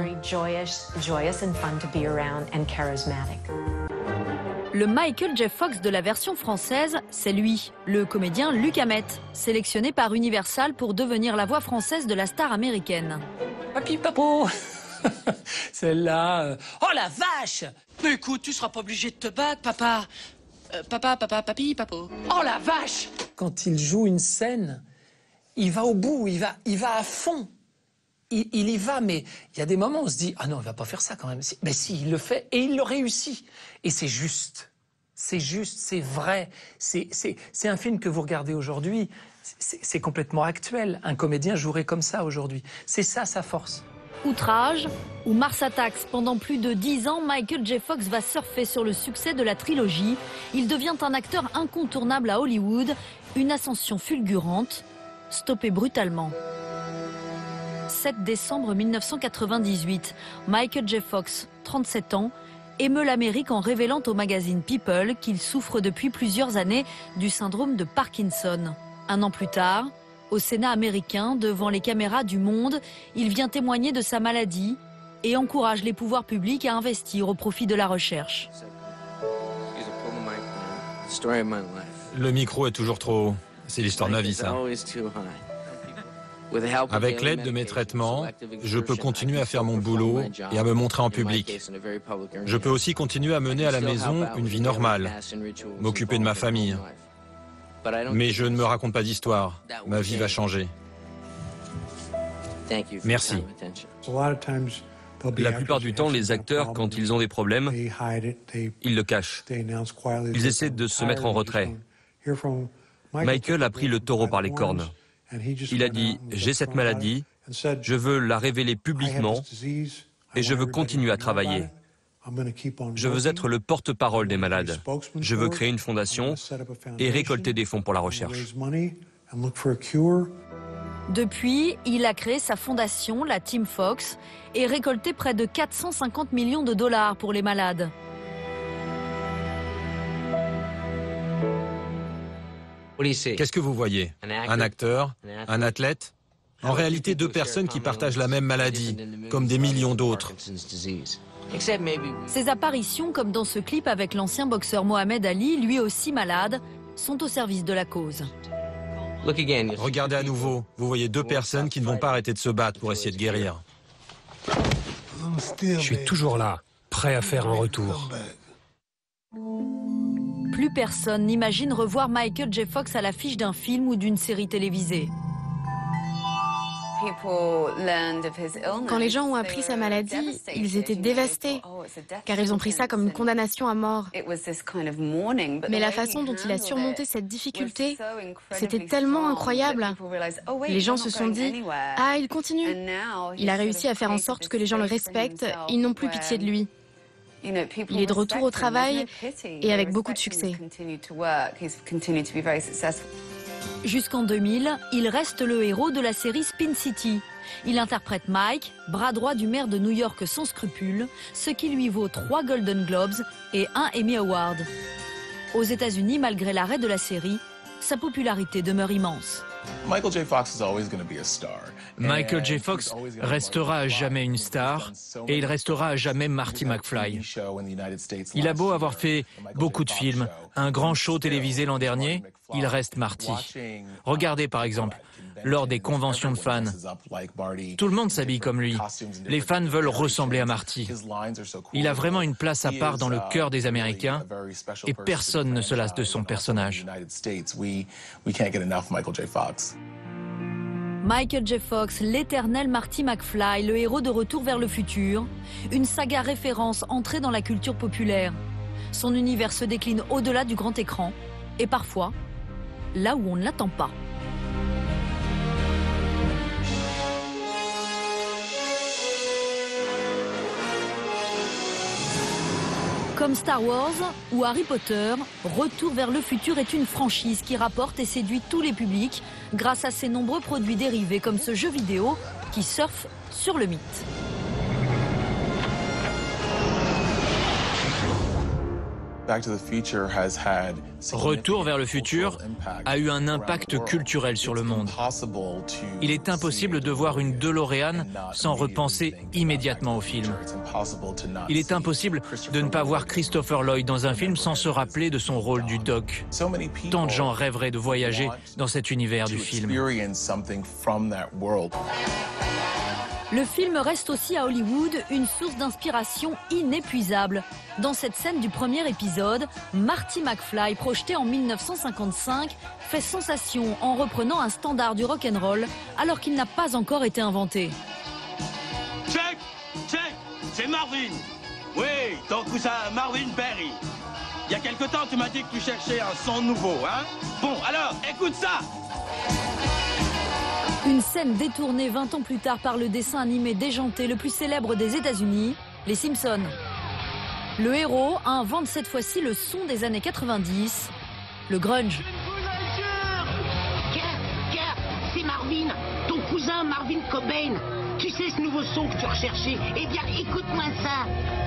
Le Michael J. Fox de la version française, c'est lui, le comédien Luc Hamet, sélectionné par Universal pour devenir la voix française de la star américaine. Papi, papo. Celle-là... Euh... Oh la vache! Mais écoute, tu seras pas obligé de te battre, papa. Euh, papa, papa, papi, papo. Oh la vache! Quand il joue une scène, il va au bout, il va, il va à fond. Il, il y va, mais il y a des moments où on se dit « Ah non, il va pas faire ça quand même. » Mais si, il le fait et il le réussit. Et c'est juste. C'est juste, c'est vrai. C'est un film que vous regardez aujourd'hui. C'est complètement actuel. Un comédien jouerait comme ça aujourd'hui. C'est ça sa force. Outrage ou Mars Attacks. Pendant plus de dix ans, Michael J. Fox va surfer sur le succès de la trilogie. Il devient un acteur incontournable à Hollywood. Une ascension fulgurante, stoppée brutalement. sept décembre mille neuf cent quatre-vingt-dix-huit, Michael J. Fox, trente-sept ans, émeut l'Amérique en révélant au magazine People qu'il souffre depuis plusieurs années du syndrome de Parkinson. Un an plus tard, au Sénat américain, devant les caméras du Monde, il vient témoigner de sa maladie et encourage les pouvoirs publics à investir au profit de la recherche. Le micro est toujours trop haut. C'est l'histoire de ma vie, ça. Avec l'aide de mes traitements, je peux continuer à faire mon boulot et à me montrer en public. Je peux aussi continuer à mener à la maison une vie normale, m'occuper de ma famille. Mais je ne me raconte pas d'histoire. Ma vie va changer. Merci. La plupart du temps, les acteurs, quand ils ont des problèmes, ils le cachent. Ils essaient de se mettre en retrait. Michael a pris le taureau par les cornes. Il a dit « J'ai cette maladie, je veux la révéler publiquement et je veux continuer à travailler. Je veux être le porte-parole des malades. Je veux créer une fondation et récolter des fonds pour la recherche. » Depuis, il a créé sa fondation, la Team Fox, et récolté près de quatre cent cinquante millions de dollars pour les malades. Qu'est-ce que vous voyez? Un acteur? Un athlète? En réalité, deux personnes qui partagent la même maladie, comme des millions d'autres. Ces apparitions, comme dans ce clip avec l'ancien boxeur Mohamed Ali, lui aussi malade, sont au service de la cause. Regardez à nouveau, vous voyez deux personnes qui ne vont pas arrêter de se battre pour essayer de guérir. Je suis toujours là, prêt à faire un retour. Plus personne n'imagine revoir Michael J. Fox à l'affiche d'un film ou d'une série télévisée. Quand les gens ont appris sa maladie, ils étaient dévastés, car ils ont pris ça comme une condamnation à mort. Mais la façon dont il a surmonté cette difficulté, c'était tellement incroyable. Les gens se sont dit « Ah, il continue !» Il a réussi à faire en sorte que les gens le respectent, ils n'ont plus pitié de lui. Il est de retour au travail et avec beaucoup de succès. Jusqu'en deux mille, il reste le héros de la série Spin City. Il interprète Mike, bras droit du maire de New York sans scrupules, ce qui lui vaut trois Golden Globes et un Emmy Award. Aux États-Unis, malgré l'arrêt de la série, sa popularité demeure immense. Michael J. Fox is always going to be a star. Michael J. Fox restera à jamais une star et il restera à jamais Marty McFly. Il a beau avoir fait beaucoup de films, un grand show télévisé l'an dernier, il reste Marty. Regardez par exemple, lors des conventions de fans, tout le monde s'habille comme lui. Les fans veulent ressembler à Marty. Il a vraiment une place à part dans le cœur des Américains et personne ne se lasse de son personnage. Michael J. Fox, l'éternel Marty McFly, le héros de Retour vers le futur, une saga référence entrée dans la culture populaire. Son univers se décline au-delà du grand écran et parfois là où on ne l'attend pas. Comme Star Wars ou Harry Potter, Retour vers le futur est une franchise qui rapporte et séduit tous les publics grâce à ses nombreux produits dérivés comme ce jeu vidéo qui surfe sur le mythe. Retour vers le futur a eu un impact culturel sur le monde. Il est impossible de voir une DeLorean sans repenser immédiatement au film. Il est impossible de ne pas voir Christopher Lloyd dans un film sans se rappeler de son rôle du Doc. Tant de gens rêveraient de voyager dans cet univers du film. Le film reste aussi à Hollywood une source d'inspiration inépuisable. Dans cette scène du premier épisode, Marty McFly, projeté en mille neuf cent cinquante-cinq, fait sensation en reprenant un standard du rock'n'roll alors qu'il n'a pas encore été inventé. Check, check, c'est Marvin. Oui, ton cousin Marvin Berry. Il y a quelque temps, tu m'as dit que tu cherchais un son nouveau, hein? Bon, alors, écoute ça! Une scène détournée vingt ans plus tard par le dessin animé déjanté le plus célèbre des États-Unis, Les Simpsons. Le héros invente cette fois-ci le son des années quatre-vingt-dix, le grunge. Gars, gars, c'est Marvin, ton cousin Marvin Cobain. Tu sais ce nouveau son que tu recherchais? Eh bien, écoute-moi ça.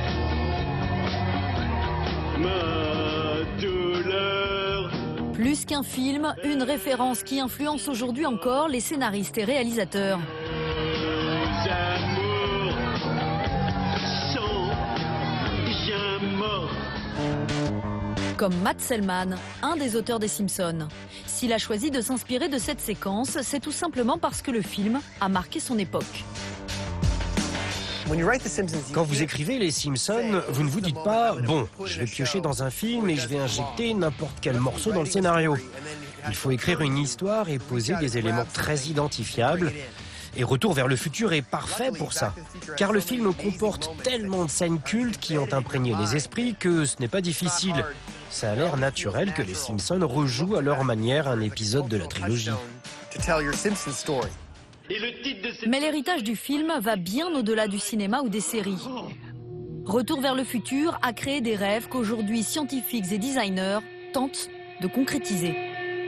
Ma douleur. Plus qu'un film, une référence qui influence aujourd'hui encore les scénaristes et réalisateurs. Comme Matt Selman, un des auteurs des Simpsons. S'il a choisi de s'inspirer de cette séquence, c'est tout simplement parce que le film a marqué son époque. Quand vous écrivez Les Simpsons, vous ne vous dites pas « Bon, je vais piocher dans un film et je vais injecter n'importe quel morceau dans le scénario ». Il faut écrire une histoire et poser des éléments très identifiables. Et Retour vers le futur est parfait pour ça. Car le film comporte tellement de scènes cultes qui ont imprégné les esprits que ce n'est pas difficile. Ça a l'air naturel que les Simpsons rejouent à leur manière un épisode de la trilogie. Mais l'héritage du film va bien au-delà du cinéma ou des séries. Retour vers le futur a créé des rêves qu'aujourd'hui scientifiques et designers tentent de concrétiser.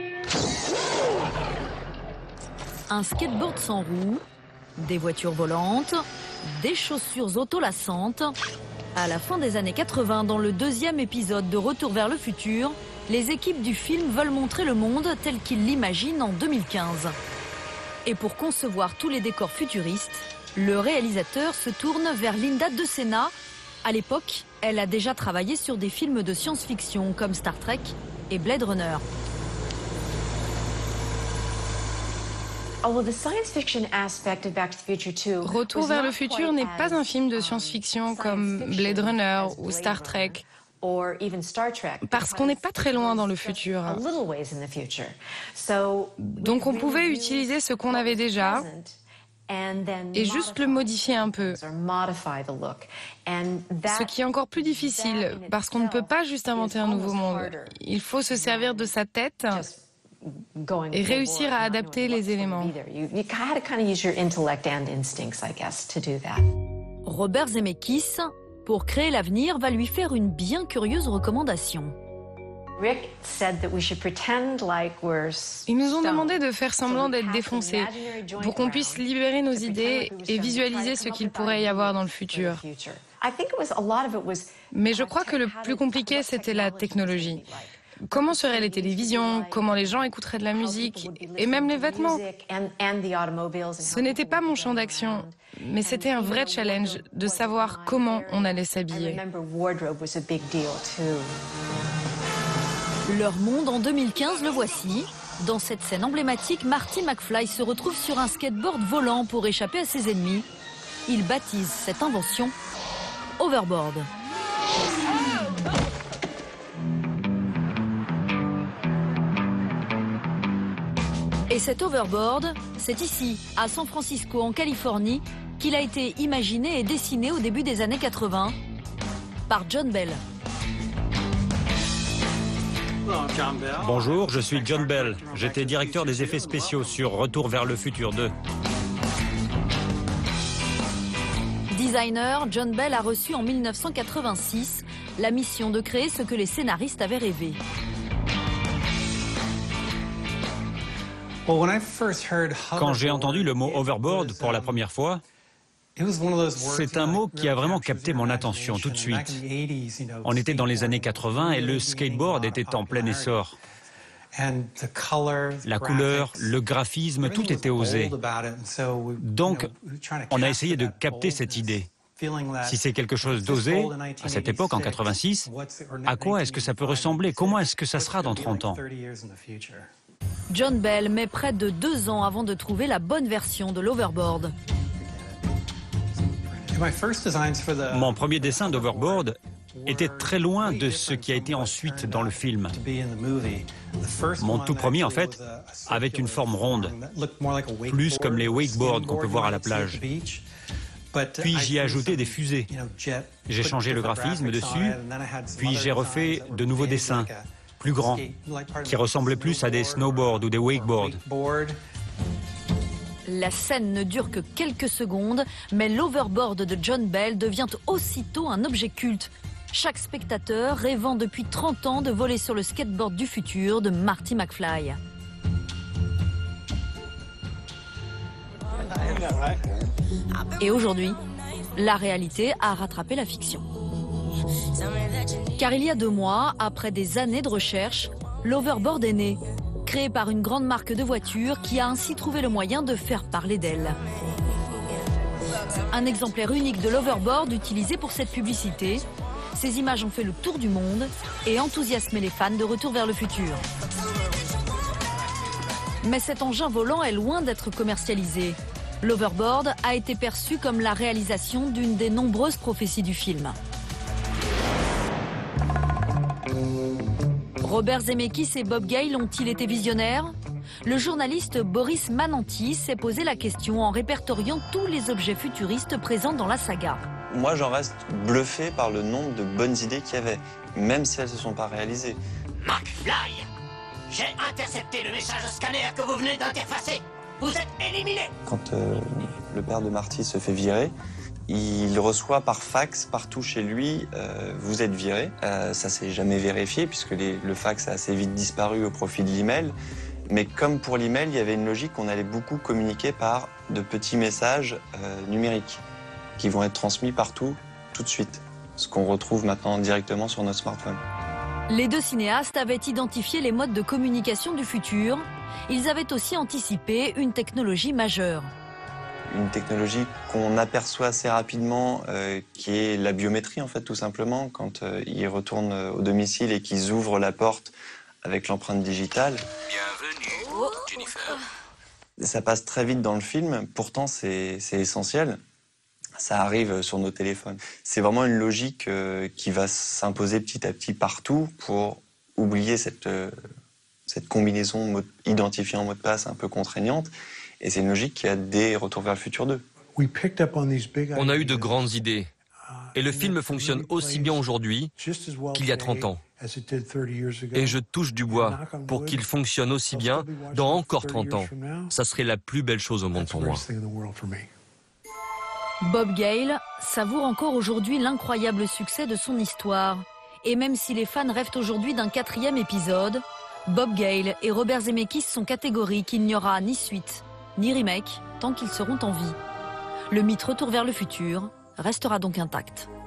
Un skateboard sans roues, des voitures volantes, des chaussures autolassantes. À la fin des années quatre-vingt, dans le deuxième épisode de Retour vers le futur, les équipes du film veulent montrer le monde tel qu'ils l'imaginent en deux mille quinze. Et pour concevoir tous les décors futuristes, le réalisateur se tourne vers Linda DeSena. À l'époque, elle a déjà travaillé sur des films de science-fiction comme Star Trek et Blade Runner. Retour vers le futur n'est pas un film de science-fiction comme Blade Runner ou Star Trek. Parce qu'on n'est pas très loin dans le futur. Donc on pouvait utiliser ce qu'on avait déjà et juste le modifier un peu. Ce qui est encore plus difficile parce qu'on ne peut pas juste inventer un nouveau monde. Il faut se servir de sa tête et réussir à adapter les éléments. Robert Zemeckis, pour créer l'avenir, va lui faire une bien curieuse recommandation. Ils nous ont demandé de faire semblant d'être défoncés pour qu'on puisse libérer nos idées et visualiser ce qu'il pourrait y avoir dans le futur. Mais je crois que le plus compliqué, c'était la technologie. Comment seraient les télévisions, comment les gens écouteraient de la musique, et même les vêtements. Ce n'était pas mon champ d'action, mais c'était un vrai challenge de savoir comment on allait s'habiller. Leur monde en deux mille quinze, le voici. Dans cette scène emblématique, Marty McFly se retrouve sur un skateboard volant pour échapper à ses ennemis. Il baptise cette invention Overboard. Et cet overboard, c'est ici, à San Francisco, en Californie, qu'il a été imaginé et dessiné au début des années quatre-vingt par John Bell. Bonjour, je suis John Bell. J'étais directeur des effets spéciaux sur Retour vers le futur deux. Designer, John Bell a reçu en mille neuf cent quatre-vingt-six la mission de créer ce que les scénaristes avaient rêvé. Quand j'ai entendu le mot overboard pour la première fois, C'est un mot qui a vraiment capté mon attention tout de suite. On était dans les années quatre-vingts et le skateboard était en plein essor. La couleur, le graphisme, tout était osé. Donc, on a essayé de capter cette idée. Si c'est quelque chose d'osé, à cette époque, en quatre-vingt-six, à quoi est-ce que ça peut ressembler? Comment est-ce que ça sera dans trente ans? John Bell met près de deux ans avant de trouver la bonne version de l'overboard. Mon premier dessin d'overboard était très loin de ce qui a été ensuite dans le film. Mon tout premier, en fait, avait une forme ronde, plus comme les wakeboards qu'on peut voir à la plage. Puis j'y ai ajouté des fusées. J'ai changé le graphisme dessus, puis j'ai refait de nouveaux dessins, plus grands, qui ressemblaient plus à des snowboards ou des wakeboards. La scène ne dure que quelques secondes, mais l'overboard de John Bell devient aussitôt un objet culte. Chaque spectateur rêvant depuis trente ans de voler sur le skateboard du futur de Marty McFly. Et aujourd'hui, la réalité a rattrapé la fiction. Car il y a deux mois, après des années de recherche, l'overboard est né, créé par une grande marque de voitures qui a ainsi trouvé le moyen de faire parler d'elle. Un exemplaire unique de l'overboard utilisé pour cette publicité. Ces images ont fait le tour du monde et enthousiasmé les fans de Retour vers le futur. Mais cet engin volant est loin d'être commercialisé. L'overboard a été perçu comme la réalisation d'une des nombreuses prophéties du film. Robert Zemeckis et Bob Gale ont-ils été visionnaires? Le journaliste Boris Mananti s'est posé la question en répertoriant tous les objets futuristes présents dans la saga. Moi, j'en reste bluffé par le nombre de bonnes idées qu'il y avait, même si elles ne se sont pas réalisées. McFly, j'ai intercepté le message scanner que vous venez d'interfacer. Vous êtes éliminé. Quand euh, le père de Marty se fait virer, il reçoit par fax partout chez lui euh, « vous êtes viré euh, ». Ça s'est jamais vérifié puisque les, le fax a assez vite disparu au profit de l'email. Mais comme pour l'email, il y avait une logique qu'on allait beaucoup communiquer par de petits messages euh, numériques qui vont être transmis partout, tout de suite. Ce qu'on retrouve maintenant directement sur notre smartphone. Les deux cinéastes avaient identifié les modes de communication du futur. Ils avaient aussi anticipé une technologie majeure. Une technologie qu'on aperçoit assez rapidement, euh, qui est la biométrie, en fait, tout simplement. Quand euh, ils retournent au domicile et qu'ils ouvrent la porte avec l'empreinte digitale. Bienvenue, Jennifer. Ça passe très vite dans le film, pourtant c'est essentiel. Ça arrive sur nos téléphones. C'est vraiment une logique euh, qui va s'imposer petit à petit partout pour oublier cette, euh, cette combinaison mot, identifiant mot de passe un peu contraignante. Et c'est une logique qui a des Retour vers le futur deux. On a eu de grandes idées. Et le film fonctionne aussi bien aujourd'hui qu'il y a trente ans. Et je touche du bois pour qu'il fonctionne aussi bien dans encore trente ans. Ça serait la plus belle chose au monde pour moi. Bob Gale savoure encore aujourd'hui l'incroyable succès de son histoire. Et même si les fans rêvent aujourd'hui d'un quatrième épisode, Bob Gale et Robert Zemeckis sont catégoriques qu'il n'y aura ni suite, ni remake, tant qu'ils seront en vie. Le mythe Retour vers le futur restera donc intact.